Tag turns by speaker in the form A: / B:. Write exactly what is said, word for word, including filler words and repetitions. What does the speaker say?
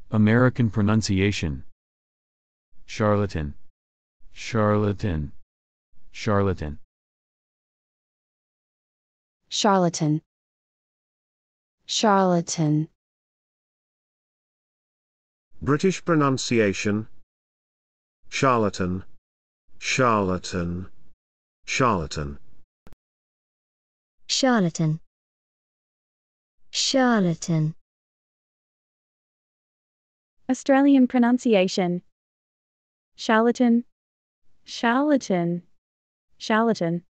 A: American pronunciation. Charlatan. Charlatan. Charlatan.
B: Charlatan. Charlatan.
C: British pronunciation. Charlatan. Charlatan. Charlatan.
D: Charlatan. Charlatan.
E: Australian pronunciation. Charlatan. Charlatan. Charlatan.